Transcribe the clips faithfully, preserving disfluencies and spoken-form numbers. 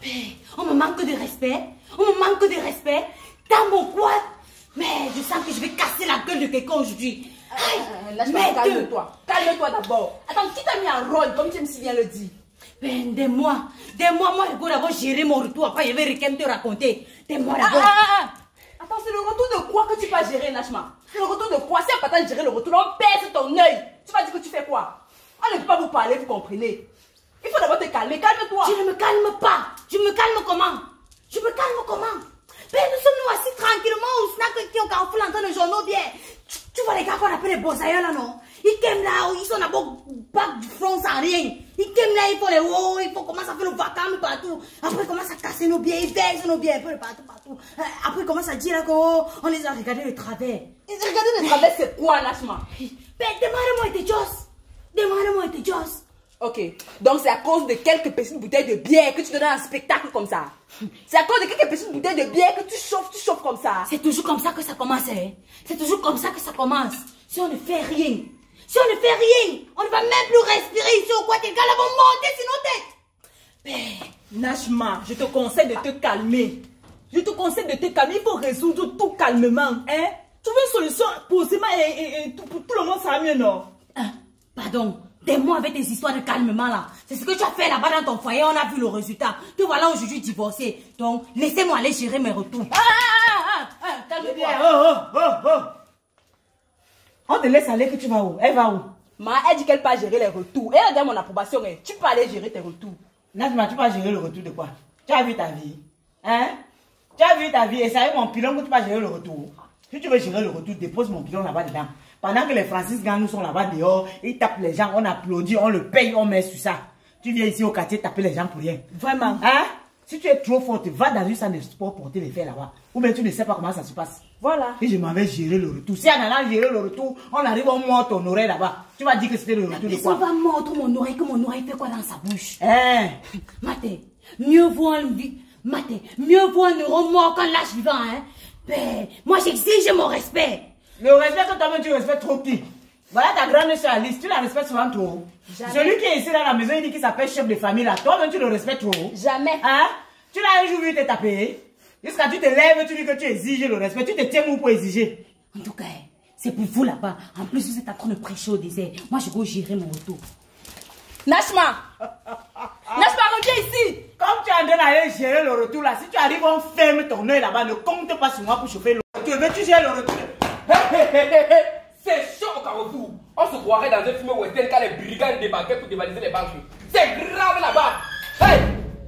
On me manque de respect. On me manque de respect. Dans mon quad. Mais je sens que je vais casser la gueule de quelqu'un aujourd'hui. Euh, Lâche-moi, calme-toi. Calme-toi d'abord. Attends, qui t'a mis en rôle, comme tu me si bien le dis? Ben, des mois. Des mois, moi, je vais d'abord gérer mon retour. Après, je vais rien te raconter. Des mois Ah, d'abord. ah, ah, ah. Attends, c'est le retour de quoi que tu vas gérer, Lâche-moi? C'est le retour de quoi? Si on pas gérer le retour, on baisse ton œil. Tu vas dire que tu fais quoi? On ne peut pas vous parler, vous comprenez? Il faut d'abord te calmer. Calme-toi. Je ne me calme pas. Je me calme comment? Je me calme comment? Ben, nous sommes nous assis tranquillement au snack qui ont carrefour dans le journaux bien. Tu, tu vois les gars qu'on appelle les bossailleurs là, non? Ils t'aiment là, ils sont d'abord bac du front sans rien. Ils t'aiment là, ils font les hauts, ils font commencer à faire le vacarme partout. Après, ils commencent à casser nos biens, ils versent nos biens un peu de partout, partout. Après, ils commencent à dire là qu'on on les a regardés de travers. Ils ont regardé de travers, c'est quoi, Lâche-moi? Ben, demande-moi tes jos. Demande-moi tes jos. Ok, donc c'est à cause de quelques petites bouteilles de bière que tu te donnes un spectacle comme ça. C'est à cause de quelques petites bouteilles de bière que tu chauffes, tu chauffes comme ça. C'est toujours comme ça que ça commence, hein. C'est toujours comme ça que ça commence. Si on ne fait rien, si on ne fait rien, on ne va même plus respirer ici au Guatemala. Les gars là vont monter sur nos têtes. Ben, Lâche-moi, je te conseille de te calmer. Je te conseille de te calmer, il faut résoudre tout calmement, hein. Trouver une solution posément et, et, et tout, pour tout le monde, ça va mieux, non? Hein, pardon. Des mots avec tes histoires de calmement là. C'est ce que tu as fait là-bas dans ton foyer, on a vu le résultat. Te voilà aujourd'hui divorcé. Donc, laissez-moi aller gérer mes retours. Ah, ah, ah, ah, calme-toi. Oh, oh, oh, oh. On te laisse aller que tu vas où? Elle va où? Ma, elle dit qu'elle peut gérer les retours. Elle a donné mon approbation, hein. Tu peux aller gérer tes retours. Nadma, tu vas gérer le retour de quoi? Tu as vu ta vie? Hein? Tu as vu ta vie et c'est avec mon pilon que tu vas gérer le retour. Si tu veux gérer le retour, dépose mon pilon là-bas dedans. Pendant que les Francis Gang nous sont là-bas dehors, ils tapent les gens, on applaudit, on le paye, on met sur ça. Tu viens ici au quartier taper les gens pour rien. Vraiment? Hein? Si tu es trop forte, va dans une salle de sport porter les faits là-bas. Ou bien tu ne sais pas comment ça se passe. Voilà. Et je m'en vais gérer le retour. Si en allant gérer le retour, on arrive, on monte ton oreille là-bas. Tu vas dire que c'était le retour de quoi? On va mordre mon oreille, que mon oreille fait quoi dans sa bouche? Hein? Maté, mieux vaut un Maté, mieux vaut un euro mort qu'un lâche vivant, hein? Ben, moi j'exige mon respect. Le respect que toi-même tu respectes trop qui? Voilà ta grande soeur Alice, tu la respectes souvent trop. Jamais. Celui qui est ici dans la maison, il dit qu'il s'appelle chef de famille là. Toi-même tu le respectes trop. Jamais. Hein? Tu l'as un jour vu te taper. Jusqu'à tu te lèves, tu dis que tu exiges le respect. Tu te tiens où pour exiger? En tout cas, c'est pour vous là-bas. En plus, vous êtes en train de prêcher au désert. Moi, je vais gérer mon retour. Nashma! Nashma, reviens ici! Comme tu es en train d'aller gérer le retour là, si tu arrives, on ferme ton œil là-bas. Ne compte pas sur moi pour chauffer le retour. Veux-tu gérer le retour? C'est chaud au Carrefour. On se croirait dans un film western quand les brigands débarquaient pour dévaliser les banques. C'est grave là-bas. Hey!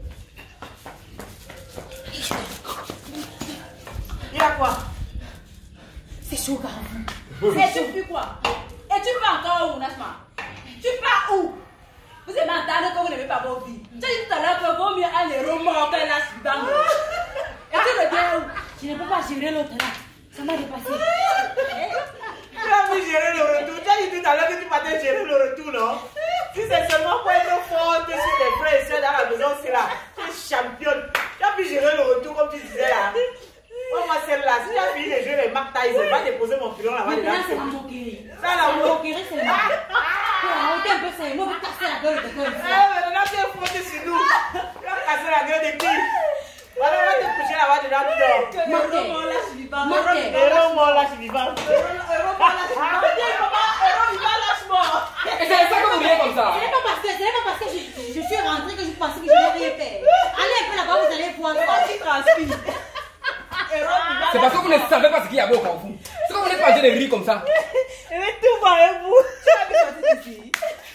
Il a quoi? C'est chaud, Carrefour. Et tu fais quoi? Et tu pars encore où, Nashma? Tu pars où? Vous êtes mentale que vous n'aimez pas vos vies. Tu as dit tout à l'heure que vaut mieux un héros mort qu'un lâche vivant. Et tu reviens où? Je ne peux pas gérer l'autre là. Ça m'a dépassé. Tu as vu gérer le retour. Tu as dit tout à l'heure que tu partais gérer le retour, non? Si c'est seulement pour être forte sur tes frères et soeurs dans la maison, c'est là. Tu es championne. Tu as pu gérer le retour comme tu disais là. Oh, moi, celle-là, si tu as fini de jouer les Mac Tyson, va déposer mon pilon là-bas. Maintenant, c'est la moquerie. Ça, la moquerie, c'est la moquerie. Un peu, c'est moi, vous cassez la gueule de quelqu'un. Ah, maintenant, tu es foutu sur nous. Tu vas casser la gueule de qui? Voilà, on va te coucher là-bas dedans, tu dors. Héros mort lâche vivant. Héros mort lâche vivant. Héros mort lâche vivant. Héros vivant lâche mort. Et c'est ça que vous voulez comme ça? Ce n'est pas parce que, ce n'est pas parce que je, je suis rentrée que je pensais que je n'ai rien fait. Allez un peu là-bas, vous allez voir ça. Tu transpires. C'est parce que vous ne savez pas ce qu'il y a au Carrefour. C'est comme vous n'êtes pas de rire comme ça. Je vais tout voir avec vous. Tu as vu sortir d'ici?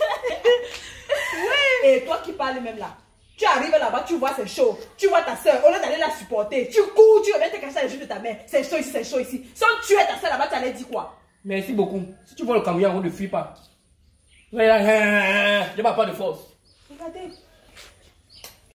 Oui. Et toi qui parles même là. Tu arrives là-bas, tu vois c'est chaud. Tu vois ta soeur, au lieu d'aller la supporter, tu cours, tu reviens te cacher les jeux de ta mère. C'est chaud ici, c'est chaud ici. Si on tuait ta soeur là-bas, tu allais dire quoi? Merci beaucoup. Si tu vois le camion, on ne fuit pas. Je n'ai pas de force. Regardez.